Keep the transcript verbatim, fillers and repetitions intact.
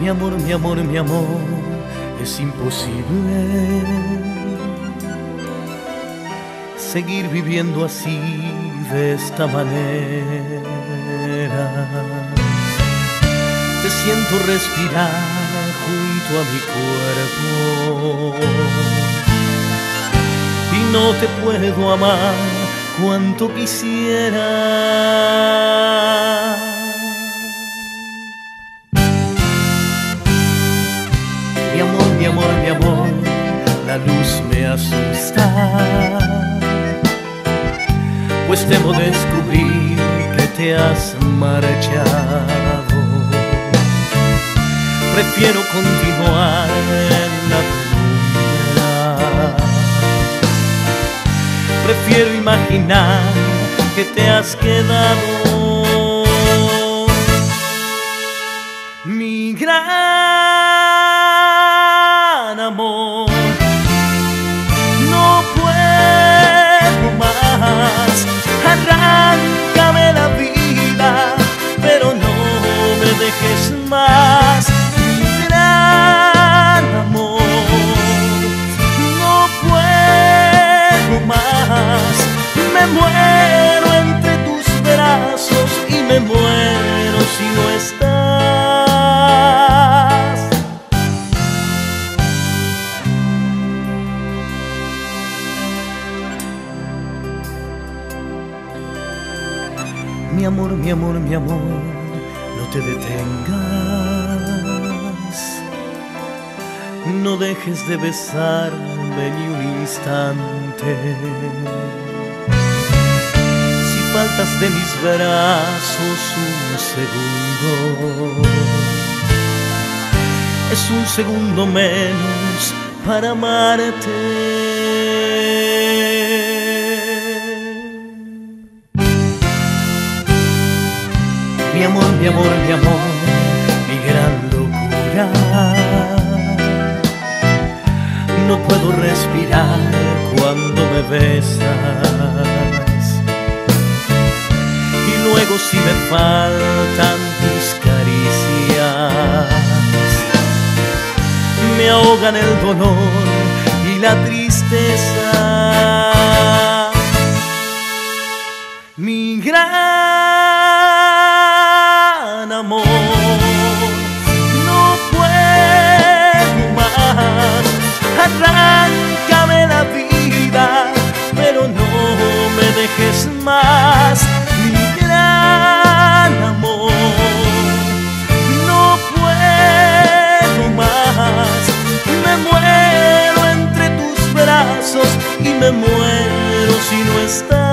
Mi amor, mi amor, mi amor, es imposible seguir viviendo así, de esta manera. Te siento respirar junto a mi cuerpo y no te puedo amar cuanto quisiera. Mi amor, mi amor, mi amor, la luz me asusta, pues temo descubrir que te has marchado. Prefiero continuar en la penumbra, prefiero imaginar que te has quedado. Mi gran amor, no puedo más, arráncame la vida, pero no me dejes más. Mi gran amor, no puedo más, me muero entre tus brazos y me muero si no estás. Mi amor, mi amor, mi amor, no te detengas, no dejes de besarme ni un instante. Si faltas de mis brazos un segundo, es un segundo menos para amarte. Mi amor, mi amor, mi amor, mi gran locura. No puedo respirar cuando me besas, y luego si me faltan tus caricias, me ahogan el dolor y la tristeza. Mi gran amor, no puedo más, arráncame la vida, pero no me dejes más. Mi gran amor, no puedo más, me muero entre tus brazos y me muero si no estás.